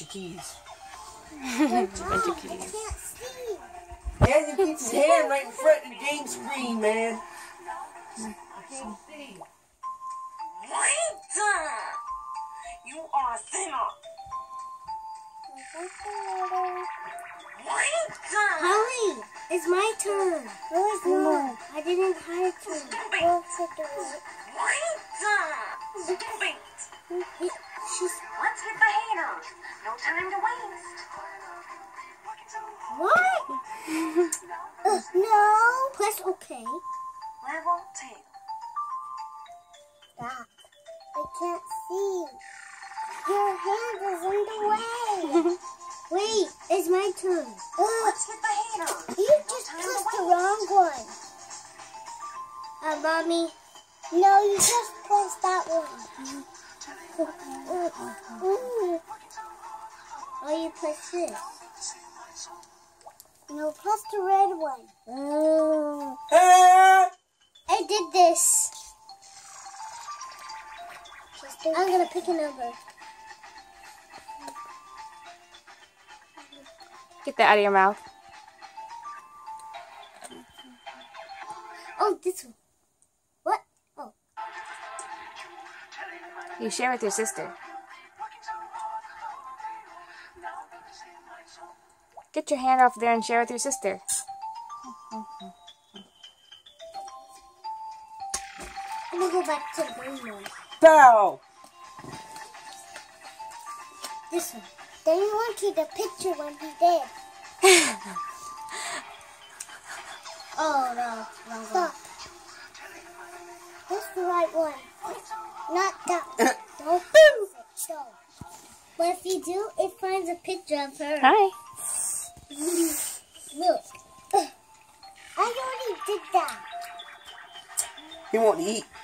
of keys. Bunch of keys. I can't see. Daniel keeps his hand right in front of the game screen, man. I can't see. Wait! You are a sinner. Wait! Holly, it's my turn. No, it's not. I didn't have to. Wait! Wait! She's... Let's get the haters. No time to waste. What? No. Press OK. Level 2. Stop. I can't see. Your hand is in the way. Wait, it's my turn. Let's get the haters. You just pressed the wrong one. Mommy. No, you just pressed that one. Oh, you pressed this. No, press the red one. I did this. I'm gonna pick a number. Get that out of your mouth. Oh, this one. What? Oh. You share with your sister. Get your hand off there and share with your sister. I'm gonna go back to the green one. Bow! This one. Then you want you the picture when he did. Oh no, wrong one. Stop. That's the right one. Not that one. Don't press it. Don't. But if you do, it finds a picture of her. Hi. Look. I already did that. He won't eat.